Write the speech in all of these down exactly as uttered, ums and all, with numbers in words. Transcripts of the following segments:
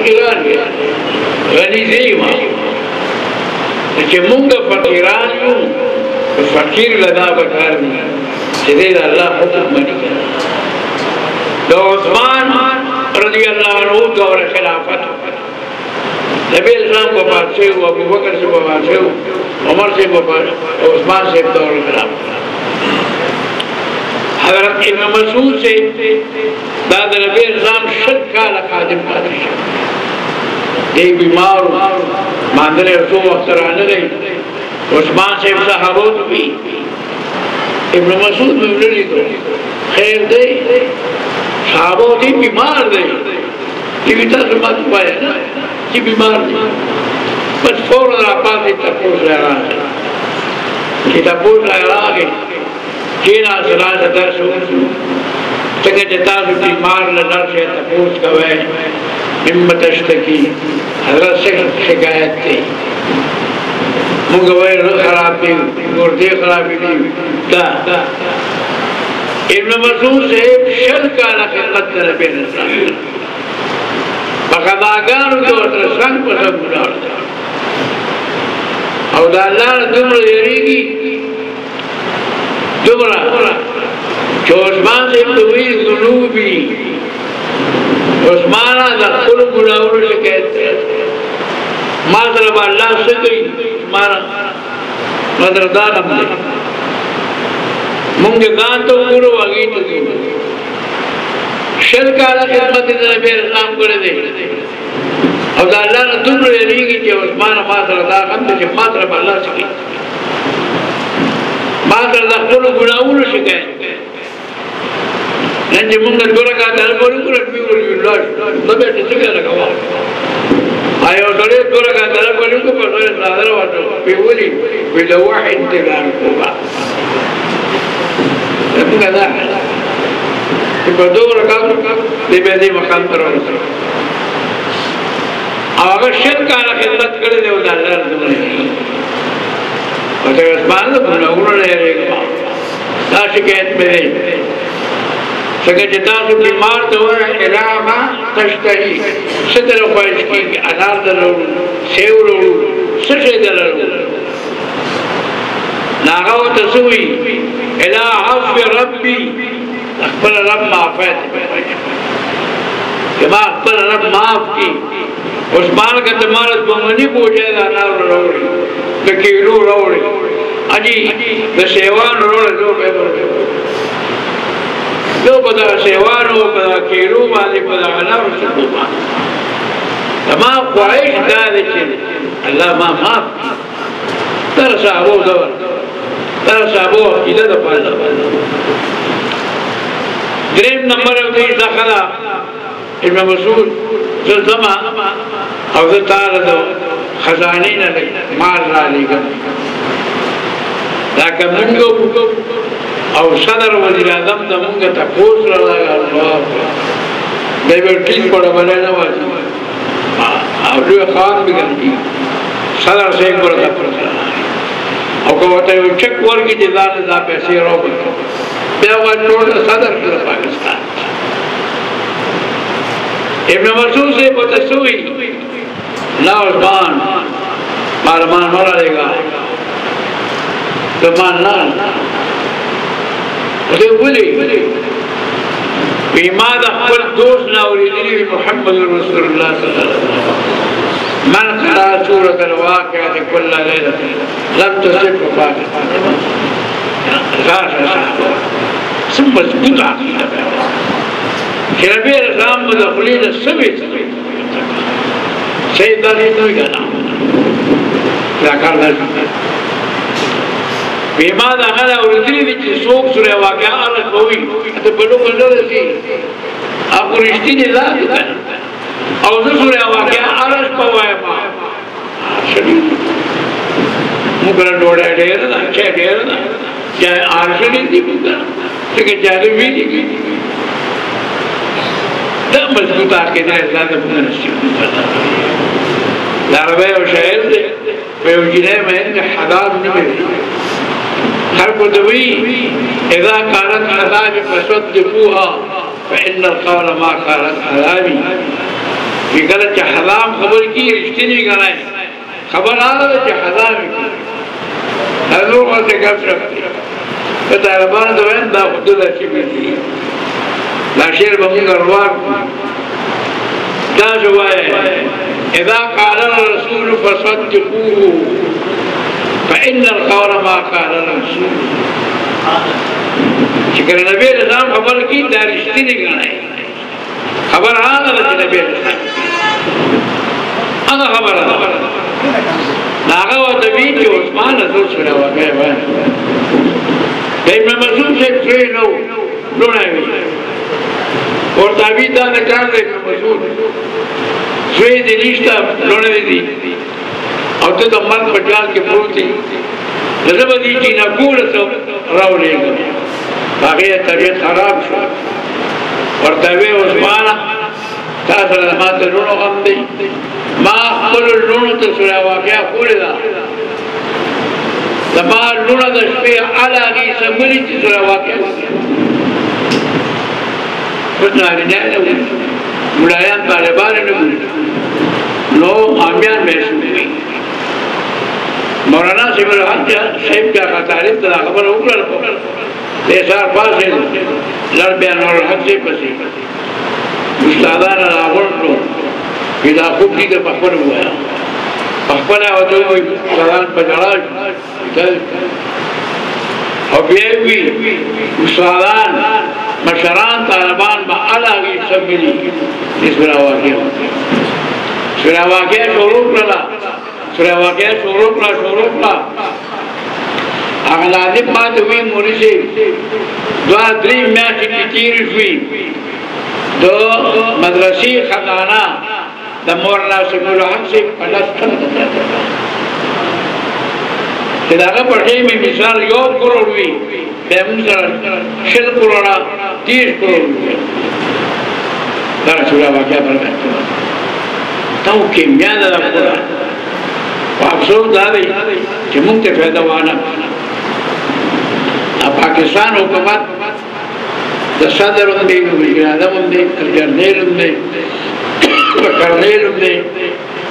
فقیران غنی زیما چې مونږ فقیران یو فقیر لدا بکار دی چې دې الله حکم باندې د عثمان رضی الله عنه دور خلافت نبی اسلام کو بادشاہ ہوا ابو بکر سے بادشاہ ہوا عمر سے عثمان سے دور خلافت حضرت ابن مسعود سے داد نبی اسلام شد کال خادم بادشاہ ایک بیمار ماندرے رسول وقت رانے گئی عثمان سے صحابہ بھی ابن مسعود میں بللی تو خیر دے صحابہ دی بیمار دے یہ بھی تسمت پایا نا یہ بیمار دے بس فوراً آپاس ہی تپوس رہ رہا ہے کہ تپوس رہ رہا ہے کینا صلاح سے درس ہوں تکہ جتاسو بیمار لنر سے تپوس کوئے ممت اشتکی حضرت سے شکایت تھی مونږ وایو خراب دی ګردې خرابې دي دا ابن مسعود صاحب شل کاله خدمت کړې په اسلام په خداګانو کې ورته څنګه په څنګه ولاړ او دا الله دومره یریږي دومره چې عثمان صاحب ته وی ذنوبي عثمان د خپل ګناهونو شکایت ما سره به الله څه کوي مانا مدر دانم دے مونگے گان تو پورو آگئی تو دی شل کالا خدمت نبی اسلام کرے دے او دا اللہ نے دن رو یلیگی کہ عثمان ماتر دا غمد چے ماتر با اللہ سکی ماتر دا خلو گناہونو شکائے ننجے مونگے دورا کا دلبوری کو رکھوی کو اللہ لبے تسکے لگا آیا سڑے دورا کا دلبوری کو پسوئے سادر واتو پیولی بدواح انتقال کوبا لبنگا دا کہ دورا کا دی بیدی مقام پر ورسل آگا شد کانا خدمت کرے دے دا اللہ رضو نہیں وطا اسمان دا بناؤنو لے رہے گا دا شکایت میں دے سکر جتاسو بیمار تو ہے علاما تشتہی ستر خواہش کی کہ انار دلو سیو رو سشے دلو ناغاو تسوی الہ عفو ربی اخبر رب معافیت کہ ما اخبر رب معاف کی عثمان کا تمارت بمنی پوچھے دا انار روڑی تکیلو روڑی اجی دا سیوان روڑی دو پیبر دو پدا سیوانو پدا کیلو مالی پدا غنار سکو مالی تمام خواہش دادے چلے اللہ ما معاف کی تر صحابو دور تر صحابو عقیدہ دا پالا دریم نمبر اوزی دخلا ابن مسعود زلزمہ او زلطار دو خزانین مار را لگا لیکن منگو او صدر وزیر اعظم دا منگا تپوس را لگا اللہ بے بیٹھیل پڑا بلے نوازی اولو خان بگن کی صدر سے ایک برا تپوس را لگا او کہتا ہے چک ور کی جزان دا پیسی رو بکا بے وقت چھوڑا صدر کر پاکستان ابن مسعود سے بتسوئی لا عثمان مارمان مولا لے گا تو مان لان اسے بولی بیماد اخبر دوست ناوری دلی محمد رسول اللہ صلی اللہ علیہ وسلم من قرأ سورة الواقعة كل ليلة لم تصف فاتحة غاش صحابة ثم مضبوط عقيدة کہ نبی اسلام مدخلین السبت سید داری نوی کا نام لاکار داری بیماد آگانا اوردری دیچی سوک سورے واقعہ آرش ہوئی تو بلو بلو رسی آپ کو رشتی جزا دیتا اوزر سورے واقعہ آرش پاوائے ماں شریف مکرن ڈوڑے دیر دا چھے دیر دا چاہے آرش نہیں دی مکرن لیکن چاہے بھی نہیں دی دا مضبوط آکے دے ازاد اپنے نسیم لعربے و شاعر دے ویو جنہ میں ان حداد نمیر ہر کو دوی اذا کانت حدابی فصدقوها فإن القول ما کانت حدابی कि गलत च हराम खबर की रिश्ते नहीं कराए खबर आ रहा है हराम की हर लोग से गप रखते तो तालिबान तो है ना खुद अच्छी मिलती लाशेर बमूं गरवार क्या हुआ है इदा क़ाल रसूल फसद्दिक़ूहु फ़इन्नल क़ौला मा क़ाल रसूल शिकर नबी रसूल खबर की दारिश्ती नहीं कराए खबर आ रहा है नबी अना खबर आ नागा वो तबीन के उस्मान रसूल सुना हुआ क्या है कहीं मैं मसूद से फ्री नो लोना है और ताबीद दा ने कर दे मसूद फ्री दिनिश्ता लोने दी और तो मर्द बचाल के प्रोती लजबदी की ना पूरा सब राव लेगा बाकी तबीयत खराब शो और तबे उस्मान तासर मात लोनो हम दे माँ कुल लोनो तो सुना हुआ क्या पूरे दा लम्हा लोना दशपे आला की सबरी सुना हुआ क्या कुछ ना नहीं ना मुलायम तालिबान ने नो आमियान महसूस हुई मौलाना सिमर हज साहिब क्या का तारीफ तला खबर उकल को ऐसा पास है लड़ बयान और हज से पसी उस्तादान रावण लो इधर खूब दी तो पकड़ हुआ है पकड़ है और जो उस्तादान पकड़ा और ये भी उस्तादान मशरान तालिबान में अलग ही सब मिली इस मेरा वाक़या मेरा वाक़या शुरू करा मेरा वाक़या शुरू करा शुरू करा अगर लाजिम बात हुई मुरी से दो ड्रीम मैच की तीर हुई दो मदरसी खजाना द मौलाना सिमुल हक से पलस्तन किताबें पढ़े में मिसाल योग करोड़ हुई बेमुसर शिल करोड़ा तीस करोड़ हुई तारा चुरा वाक़या पर करते तो किम्या ज़रा पूरा अफसोस दादी कि मुंते पैदा वाना अब पाकिस्तान हुकूमत द सदर उन्हें वज़ीर आज़म उन्हें जनरल उन्हें कर्नल उन्हें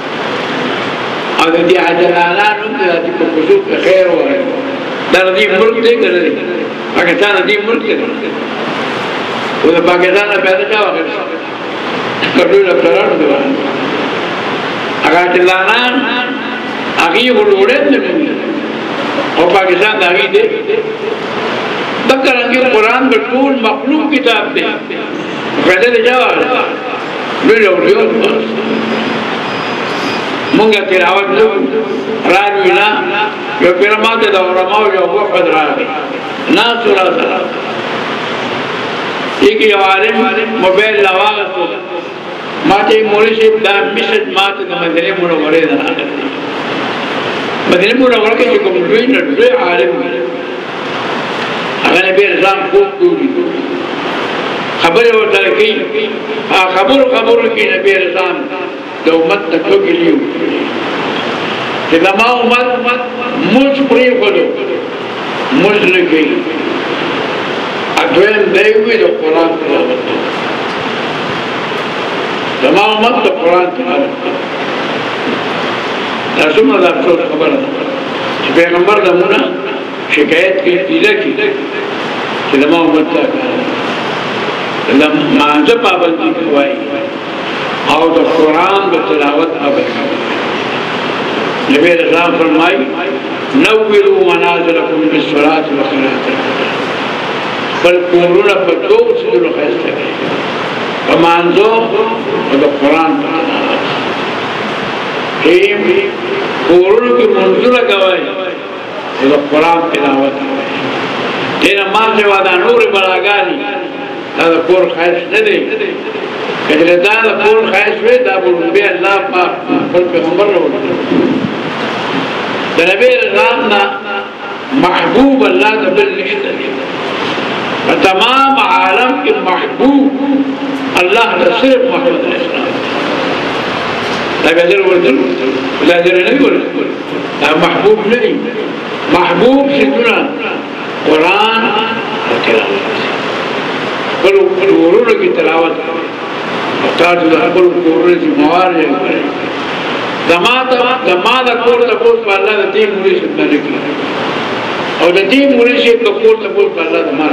और यदि आजलाना उन्हें यदि को खुशूक खैर हो रहे दर्दी मुल्क दे कर पाकिस्तान दर्दी मुल्क दे वो तो पाकिस्तान में पैदा क्या होगा कभी लफ्ज़रान दो अगर आजलाना आगे वो लोड़े नहीं और पाकिस्तान आगे दे बकरंगे कुरान में टूल मखलूक किताब दे कहते थे जावा लो लो मुंगा तिलावत लो राजवीना जो पिरमाते दा उलमा जो वो फदरा ना सुरा सला एक यारे मोबाइल लवाग तो माते मोरी से दा मिसज माते दा मदने मुनव्वरे दा मदने मुनव्वरे के जो कोई न दे आलिम अगर नबी रज़ाम खूब दूरी खबर होता है कि आ खबर खबर की नबी रज़ाम तो उम्मत तक के लिए कि तमा उम्मत मुझ प्रिय को दो मुझ ने की अद्वैन देवी तो कुरान तिलावत तमा उम्मत तो कुरान तिलावत रसूल अल्लाह को खबर है पैगंबर नमूना शिकायत की तीला की कि तमा उम्मत का मांझ पाबंदी करवाई और तो कुरान में तिलावत पाबंदी नबी रज़ाम फरमाई नव्विरू मनाज़िलकुम बिस्सलाति व क़िराअतिल बल कुरान पर दो सुजुद खैस्ते हैं मांझो और तो कुरान तिलावत ही कुरान की मंजूर गवाही तो कुरान तिलावत तेरा मां से वादा नूर बलागानी هذا كور خايس ندري كذا هذا كور خايس في دابو النبي الله ما قل بيغمبر له النبي رضانا محبوب الله قبل نشتري فتمام عالم के محبوب الله सिर्फ محمد الإسلام لا بيدر ولا لا بيدر नहीं बोल محبوب नहीं محبوب सिद्धना कुरान और तिलावत कल कल की तिलावत تاسو د خپل کورونو ذمہوار یې کړئ زما ته زما د کور تپوس په الله د دې مولوي صاحب باندې کړي او د دې مولوي صاحب د کور تپوس په الله د مار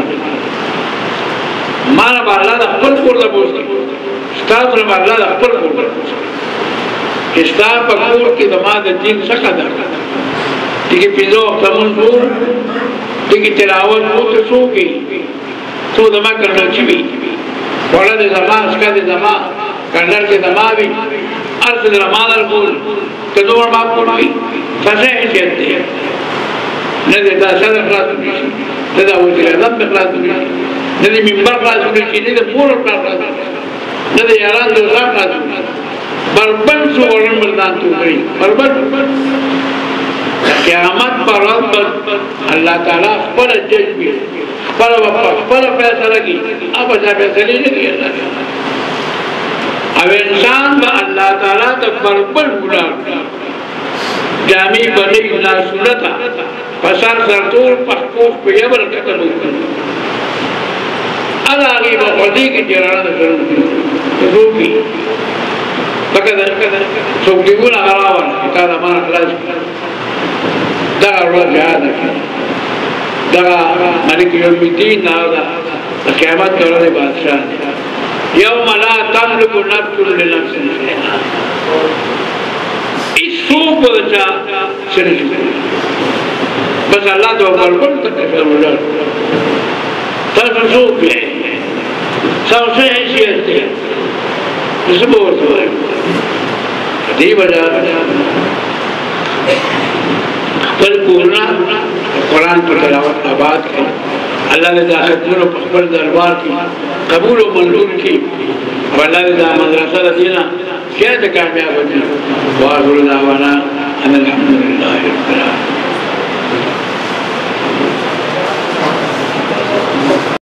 مار په الله د خپل کور تپوس ستاسو په الله د خپل کور تپوس چې ستاسو په کور کې زما د دین څه قدر دغه پیزو تمون وو دغه تلاوت وو ته څو کې څو زما کړل چې وي ولا de zaman, ska de zaman, kandar ke zaman भी, अर्थ de zaman al-kul, que no va a ocurrir, fase gente, ne de da sadr class नहीं, ne da वजीर आज़म में class नहीं, ne de मिंबर class नहीं, ne de पूरा class नहीं, ne de यारान दोसा class नहीं, बर्बन सुवर्ण बरदान तू करी, बर्बन, क़यामत पर अल्लाह ताला पर जज भी पर पर फैसला की अब ऐसा फैसला नहीं किया अब इंसान में अल्लाह ताला तो बरबर गुनाह जामी बनी गुनाह सुनता फसार सरतूर पखपूख पे यबर कतब अलागी बखदी की जराना रूपी बकदर सोक्तिगुन अगरावन किताब हमारा खलास दगा रोज याद रखें दगा मलिक यौमुद्दीन नादा क़यामत दौरान बादशाह यौम ला तमलिकु नफ्सुन लिनफ्सिन शैअन इस सूप बचा सिर्फ बस अल्लाह तो बरबर तक फरमाया तब सूप है सबसे हैसियत है इस बोल तो है दी वजह पर पूर्णा कुरान पर तिलावत आबाद की अल्लाह ने दाखिलों पर दरबार की कबूल और मंजूर की और अल्लाह ने दा मदरसा देना क्या कामयाब हो जाए वाह गुरुदावाना अल्हम्दुलिल्लाह।